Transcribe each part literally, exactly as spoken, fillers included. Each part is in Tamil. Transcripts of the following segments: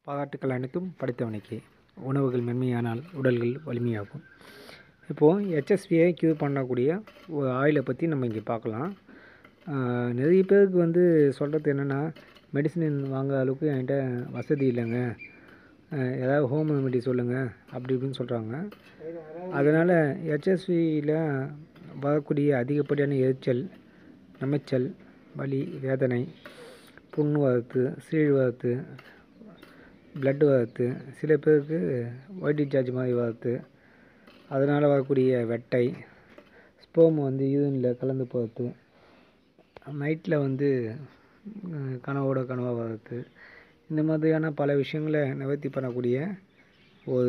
பாராட்டுக்கள் அனைத்தும் படைத்தவனுக்கே. உணவுகள் மென்மையானால் உடல்கள் வலிமையாகும். இப்போது ஹெச்எஸ்வியை க்யூர் பண்ணக்கூடிய ஒரு ஆயிலை பற்றி நம்ம இங்கே பார்க்கலாம். நிறைய பேருக்கு வந்து சொல்கிறது என்னென்னா, மெடிசின் வாங்குற அளவுக்கு என்கிட்ட வசதி இல்லைங்க, ஏதாவது ஹோம் ரெமெடி சொல்லுங்கள் அப்படி இப்படின்னு சொல்கிறாங்க. அதனால் ஹெச்எஸ்வியில் வரக்கூடிய அதிகப்படியான எரிச்சல், நமைச்சல், வலி, வேதனை, புண் வரத்து, சீழ் வரத்து, பிளட்டு வரத்து, சில பேருக்கு ஒயிட் டிஸ்சார்ஜ் மாதிரி வரத்து, அதனால் வரக்கூடிய வெட்டை, ஸ்போம் வந்து யூரினில் கலந்து போகிறது, நைட்டில் வந்து கனவோட கனவாக வரது, இந்த மாதிரியான பல விஷயங்களை நிவர்த்தி பண்ணக்கூடிய ஒரு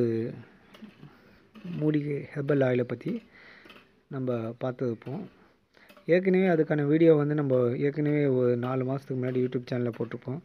மூலிகை ஹெர்பல் ஆயிலை பற்றி நம்ம பார்த்துருப்போம். ஏற்கனவே அதுக்கான வீடியோ வந்து நம்ம ஏற்கனவே ஒரு நாலு மாதத்துக்கு முன்னாடி யூடியூப் சேனலில் போட்டிருப்போம்.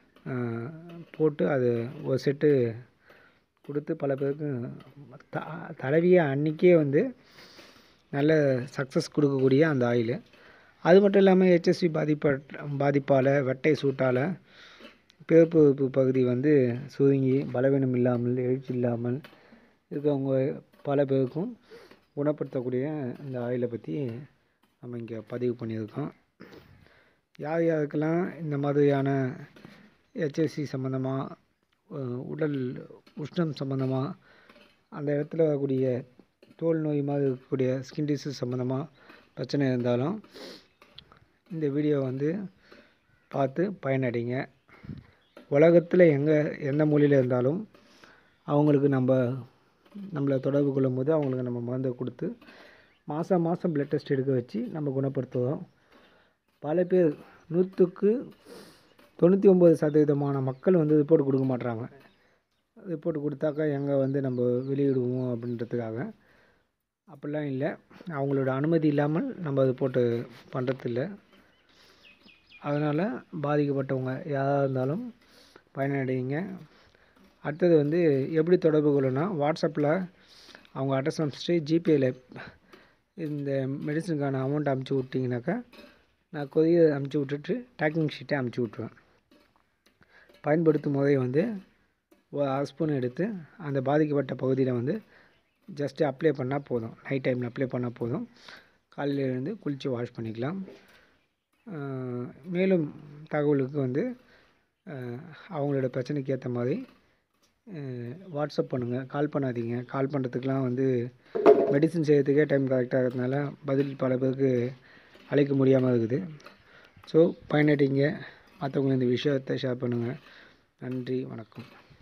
போட்டு அது ஒரு செட்டு கொடுத்து பல பேருக்கு த தடவிய அன்றைக்கே வந்து நல்ல சக்ஸஸ் கொடுக்கக்கூடிய அந்த ஆயில். அது மட்டும் இல்லாமல் ஹெச்எஸ்வி பாதிப்ப பாதிப்பால் வெட்டை சூட்டால் பிறப்பு பகுதி வந்து சுருங்கி பலவீனம் இல்லாமல் எழுச்சி இல்லாமல் இருக்கவங்க பல பேருக்கும் குணப்படுத்தக்கூடிய இந்த ஆயிலை பற்றி நம்ம இங்கே பதிவு பண்ணியிருக்கோம். யார் யாருக்கெல்லாம் இந்த மாதிரியான ஹெச்எஸ்வி சம்மந்தமாக, உடல் உஷ்ணம் சம்மந்தமாக, அந்த இடத்துல வரக்கூடிய தோல் நோய் மாதிரி இருக்கக்கூடிய ஸ்கின் டிசீஸ் சம்மந்தமாக பிரச்சனை இருந்தாலும் இந்த வீடியோ வந்து பார்த்து பயனடைங்க. உலகத்தில் எங்கே எந்த மூலையில் இருந்தாலும் அவங்களுக்கு நம்ம நம்மளை தொடர்பு கொள்ளும் போது அவங்களுக்கு நம்ம மருந்தை கொடுத்து மாதம் மாதம் பிளட் டெஸ்ட் எடுக்க வச்சு நம்ம குணப்படுத்துவோம். பல பேர் நூற்றுக்கு தொண்ணூற்றி ஒம்பது சதவீதமான மக்கள் வந்து ரிப்போர்ட் கொடுக்க மாட்றாங்க. ரிப்போர்ட் கொடுத்தாக்கா எங்கே வந்து நம்ம வெளியிடுவோம் அப்படின்றதுக்காக. அப்படிலாம் இல்லை, அவங்களோட அனுமதி இல்லாமல் நம்ம ரிப்போர்ட்டு பண்ணுறதில்ல. அதனால் பாதிக்கப்பட்டவங்க யாராக இருந்தாலும் பயனடைங்க. அடுத்தது வந்து எப்படி தொடர்பு கொள்ளணும்னா, வாட்ஸ்அப்பில் அவங்க அட்ரஸ் அனுப்பிச்சிட்டு ஜிபேயில் இந்த மெடிசனுக்கான அமௌண்ட் அனுப்பிச்சி விட்டிங்கனாக்கா நான் கொரியர் அனுப்பிச்சி விட்டுட்டு டேக்கிங் ஷீட்டை அனுப்பிச்சி விட்ருவேன். பயன்படுத்தும் முறை வந்து ஒரு அரை ஸ்பூன் எடுத்து அந்த பாதிக்கப்பட்ட பகுதியில் வந்து ஜஸ்ட்டு அப்ளை பண்ணால் போதும். நைட் டைமில் அப்ளை பண்ணால் போதும். காலையில் எழுந்து குளித்து வாஷ் பண்ணிக்கலாம். மேலும் தகவலுக்கு வந்து அவங்களோட பிரச்சனைக்கு ஏற்ற மாதிரி வாட்ஸ்அப் பண்ணுங்கள், கால் பண்ணாதீங்க. கால் பண்ணுறதுக்கெலாம் வந்து மெடிசின் செய்கிறதுக்கே டைம் கரெக்டாக இருக்கிறதுனால பதில் பல பேருக்கு அளிக்க முடியாமல் இருக்குது. ஸோ பயனடைங்க, மற்றவங்க இந்த விஷயத்தை ஷேர் பண்ணுங்கள். நன்றி, வணக்கம்.